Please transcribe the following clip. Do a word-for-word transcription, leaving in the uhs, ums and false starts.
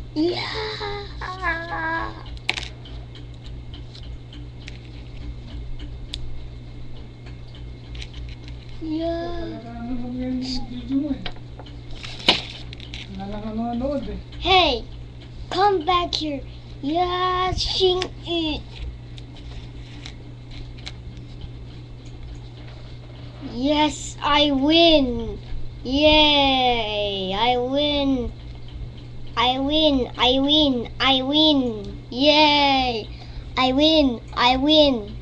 Yeah. Yeah. Ano lang yung video mo eh. Wala lang ang manonood eh. Hey, come back here. Yeah, sing it. Yes, I win. Yay, I win. I win, I win, I win. Yay, I win, I win.